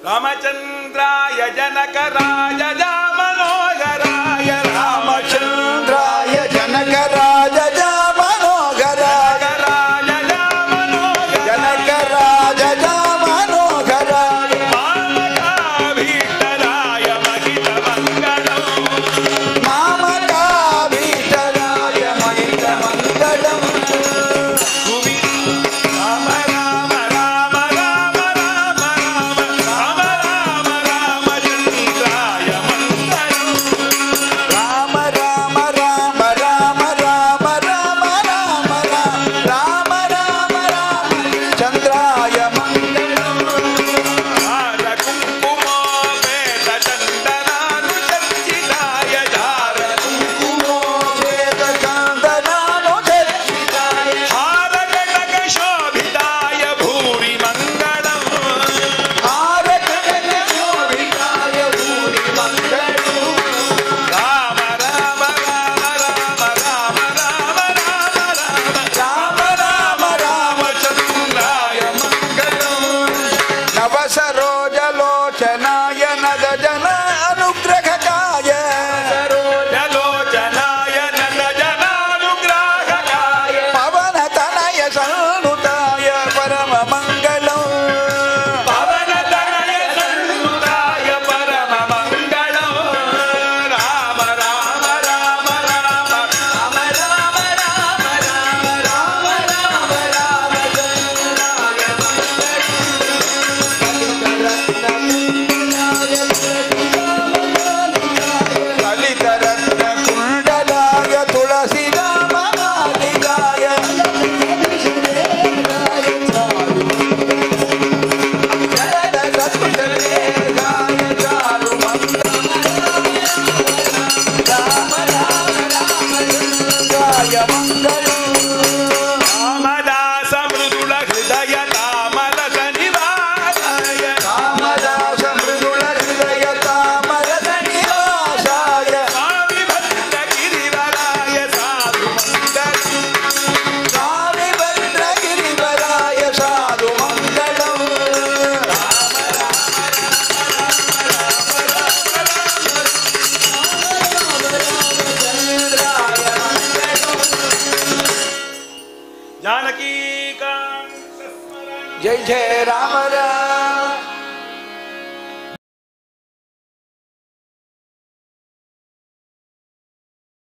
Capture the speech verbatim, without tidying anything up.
ರಾಮಚಂದ್ರಾಯ ಜನಕರಾಯ ಜಾಮನೋಗರಾಯ ರಾಮಚಂದ್ರಾಯ ಜನಕರಾಜ ಜಾಮನೋಗರಾಯ ಜನಕರಾಜ ಜಾಮನೋಗರಾಯ ಮಾಮಕಾಭೀಷ್ಟರಾಯ ಮಹಿತ ಮಂಗಳಂ ಮಾಮಕಾಭೀಷ್ಟರಾಯ ಮಹಿತ ಮಂಗಳಂ ರಾಮ ರಾಮ ರಾಮ ರಾಮ ರಾಮ ರಾಮ ರಾಮ ರಾಮ ರಾಮಚಂದ್ರಾಯ ಮಂಗಳಂ ರಾಮ ರಾಮ ರಾಮ ರಾಮ ರಾಮ ರಾಮ ರಾಮ ರಾಮ ರಾಮ ರಾಮ ಚಂದ್ರಾಯ ಮಂಗಳಂ ಹಾರ ಕುಂಕುಮೋಪೇತ ಚಂದನಾನುಚರ್ಚಿತಾಯ ಧಾರ ಕುಂಕುಮೋಪೇತ ಚಂದನಾನುಚರ್ಚಿತಾಯ ಹಾರ ಕಟಕ ಶೋಭಿತಾಯ ಭೂರಿ ಮಂಗಳಂ ಆರಕಟಕ ಶೋಭಿತಾಯ ಭೂರಿ ಮಂಗಳಂ ರಾಮ ರಾಮ ರಾಮ ರಾಮ ರಾಮ ರಾಮ ರಾಮ ರಾಮ ರಾಮ ರಾಮಚಂದ್ರಾಯ ಮಂಗಳಂ ನವಸರೋಜಲೋಚನಾಯ ನದ ಜನ ಅನುಗ್ರಹಕಾಯ ಜಲೋಚನಾಯ ನಟ ಜನಾನುಗ್ರಾಹಕಾಯ ಪವನ ತನಯ ಸನ್ನುತಾಯ ಪರಮ ಮಂಗಳಂ ಪವನ ತನಯ ಸನ್ನುತಾಯ ಪರಮ ಮಂಗಳಂ ರಾಮ ರಾಮ ರಾಮ ರಾಮ ರಾಮ ರಾಮ ರಾಮ ರಾಮ ರಾಮ ರಾಮ ರಾಮ ಚಂದ್ರಾಯ ಲಲಿತ ರತ್ನ ಕುಂಡಲಾಯ ತುಳಸಿ ರಾಮನಾಲಿಗಾಯ ಜಲದ ಸತ್ಯಲೇಗಾಯ ಚಾರು ರಾಮ ರಾಮ ರಾಮ ಚಂದ್ರಾಯ ಮಂಗಳಂ ರಾಮದಾಸ ಮೃದುಳ ಹೃದಯ ತಾಮರಸ ನಿವಾಸಾಯ ರಾಮದಾಸ ಮೃದುಳ ಹೃದಯ ತಾಮರದ ನಿವಾಸಾಯ ಸ್ವಾಮಿ ಭಕ್ತ ಗಿರಿವರಾಯ ಸಾಧು ಮಂಗಳಂ ಸ್ವಾಮಿ ಭದ್ರ ಗಿರಿವರಾಯ ಸಾಧು ಮಂಗಳಂ ಜಾನಕೀಕಾಂತ ಸ್ಮರಣ ಜೈ ಜಯ ರಾಮ ರಾಮ